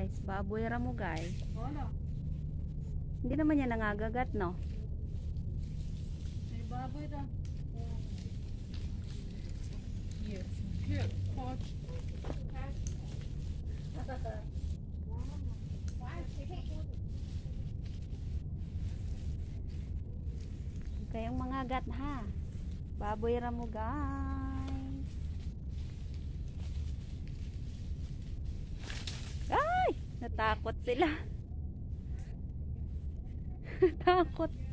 guys. Baboy Ramu guys. Wala. Hindi naman niya nangagagat, no? May baboy daw. Yes. Here. Watch. Kayong mga gat ha. Baboy Ramu guys. Ay! Natakot sila. Natakot.